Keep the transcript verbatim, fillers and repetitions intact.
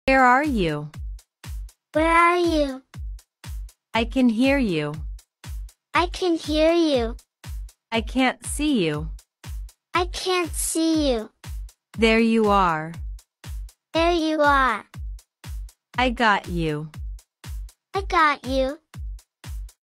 Where are you? Where are you? I can hear you. I can hear you. I can't see you. I can't see you. There you are. There you are. I got you. I got you.